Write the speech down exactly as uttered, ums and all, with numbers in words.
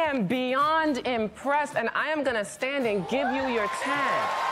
am beyond impressed, and I am gonna stand and give you your ten.